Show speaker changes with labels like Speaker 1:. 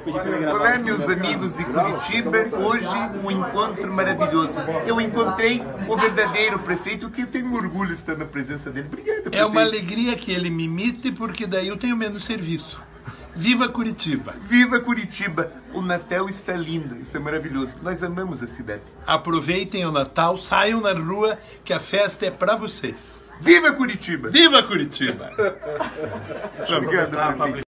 Speaker 1: Olá, meus amigos de Curitiba. Hoje um encontro maravilhoso. Eu encontrei o verdadeiro prefeito, que eu tenho orgulho de estar na presença dele. Obrigado, prefeito.
Speaker 2: É uma alegria que ele me imite, porque daí eu tenho menos serviço. Viva Curitiba!
Speaker 1: Viva Curitiba! O Natal está lindo, está maravilhoso. Nós amamos a cidade.
Speaker 2: Aproveitem o Natal, saiam na rua, que a festa é para vocês.
Speaker 1: Viva Curitiba!
Speaker 2: Viva Curitiba!
Speaker 1: Obrigado, prefeito.